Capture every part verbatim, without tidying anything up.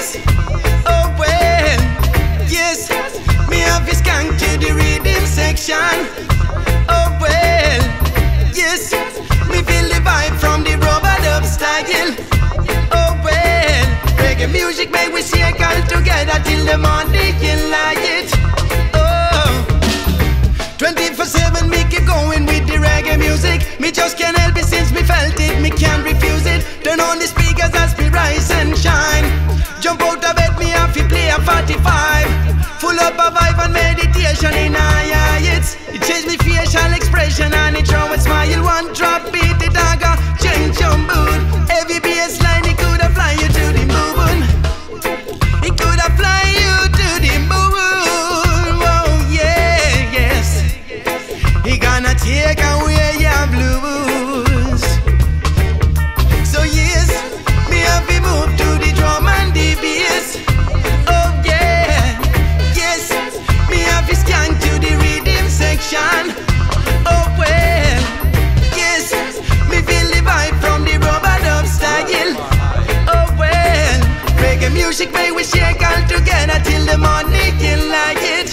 beers. Oh well, yes, me have this gang to the rhythm section. Oh well, yes, me feel the vibe from the rubber dub style. Oh well, reggae music make we shake all together till the morning light. Oh, twenty-four seven me keep going with the reggae music. Me just can't help it since me felt it, me can't refuse it. Turn on the speakers as me rise and shine. Jump out of bed, me have to play a forty-five. Full up of vibe and meditation in eye hits. It change me facial expression and it show a smile. One drop beat, it I go change your mood. Every bass line, it could have fly you to the moon. It could have fly you to the moon. Oh yeah, yes. He gonna take away your blues. So yes, me have to move to the drum and the bass. Oh yeah, yes, me have to scan to the rhythm section. Oh well, yes, me feel the vibe from the rubber dub style. Oh well, reggae music make we shake all together till the morning light.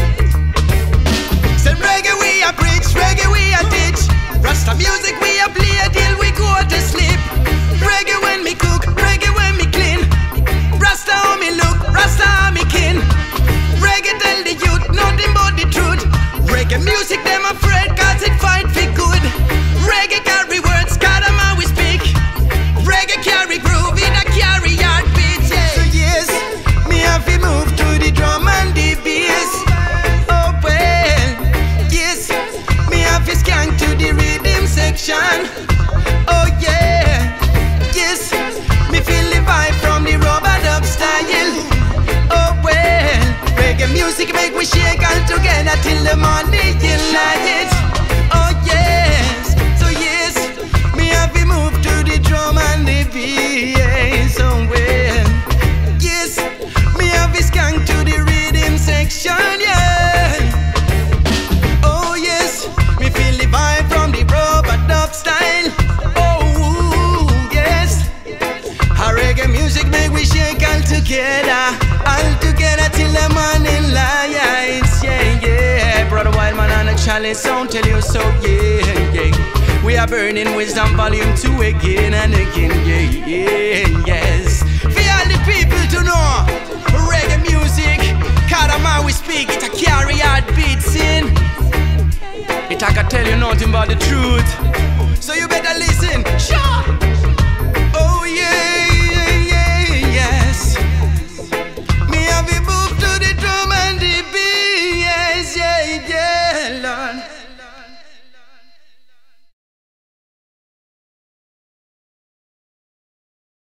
Say reggae we a preach, reggae we a teach. Rasta music we a play till we go to sleep. Reggae when me cook, reggae when me clean. Rasta how me look, Rasta how me kin. Reggae tell the youth nothing but the truth. Reggae music them afraid cause it fight for good. Reggae carry words, God am how we speak. Reggae carry groove, it a carry heartbeat, yeah. So yes, me have to move to the drum and the bass. Oh well, yes, me have to scan to the rhythm section. Oh yeah, yes, me feel the vibe from the rubber dub style. Oh well, reggae music make we shake all together till the morning light. Oh yes, so yes, me have to move to the drum and the bass. Oh well, yes, me have to scan to the rhythm section, yeah. Oh yes, me feel the vibe from the rubber dub style. Oh yes, our reggae music make we shake all together, all together till the morning lights, yeah, yeah. Brother Wildman and the Chalice sound tell you so, yeah, yeah. We are burning wisdom volume two again and again, yeah, yeah, yes. For all the people to know, reggae music, Kadama we speak, it a carry heartbeats in. It I can tell you nothing but the truth, so you better listen. Sure.